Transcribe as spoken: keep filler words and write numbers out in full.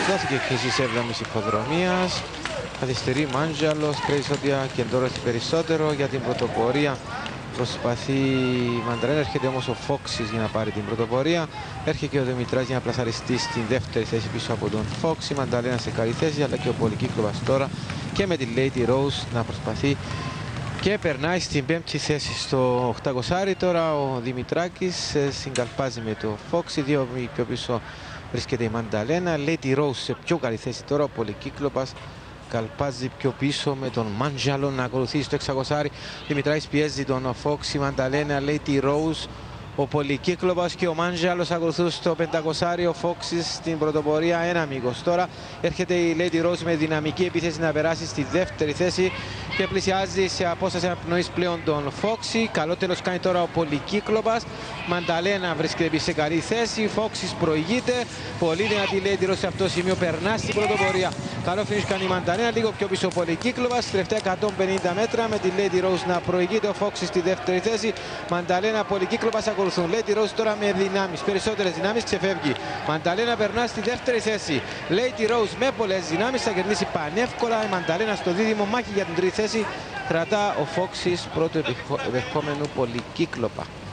Δόθηκε κρίση έβδομης υποδρομίας. Καθυστερεί Μάντζαλος, Κρέισοντια και Ντόρος περισσότερο για την πρωτοπορία. Προσπαθεί η Μανταλένα, έρχεται όμως ο Φόξης για να πάρει την πρωτοπορία. Έρχεται και ο Δημητράς για να πλασαριστεί στην δεύτερη θέση πίσω από τον Φόξη. Η Μανταλένα σε καλή θέση, αλλά και ο Πολυκύκλοβας τώρα και με τη Lady Rose να προσπαθεί και περνάει στην πέμπτη θέση στο οκτακόσια. Τώρα ο Δημητράκης συγκαλπάζει με το Φόξη, δύο πιο πίσω βρίσκεται η Μανταλένα. Lady Rose σε πιο καλή θέση τώρα, ο Πολυκύκλοβας καλπάζει πιο πίσω με τον Μάντζαλο να ακολουθεί στο εξακόσια. Δημητράκης πιέζει τον Φόξ, η Μανταλένα, Lady Rose, ο Πολυκύκλοβας και ο Μάντζαλος ακολουθούν στο πεντακόσια. Ο Φόξης στην πρωτοπορία, ένα μήκος. Τώρα έρχεται η Lady Rose με δυναμική επίθεση να περάσει στη δεύτερη θέση και πλησιάζει σε απόσταση αναπνοής πλέον τον Φόξη. Καλό τέλος κάνει τώρα ο Πολυκύκλοβας. Μανταλένα βρίσκεται σε καλή θέση. Φόξης προηγείται. Πολύ δυνατή Lady Rose σε αυτό το σημείο περνά στην πρωτοπορία. Καλό finish κάνει η Μανταλένα, λίγο πιο πίσω ο Πολυκύκλοβας. Τελευταία εκατόν πενήντα μέτρα με τη Lady Rose να προηγείται. Ο Φόξης στη δεύτερη θέση. Μανταλένα, Πολυκύκλοβας ακολουθούν. Lady Rose τώρα με δυνάμεις, περισσότερες δυνάμεις, ξεφεύγει. Μανταλένα περνά στη δεύτερη θέση. Lady Rose με πολλές δυνάμεις θα κερδίσει πανεύκολα. Η Μανταλένα στο δίδυμο, μάχη για την τρίτη θέση. Κρατά ο Φόξης πρώτο επερχόμενου Πολυκύκλοβα.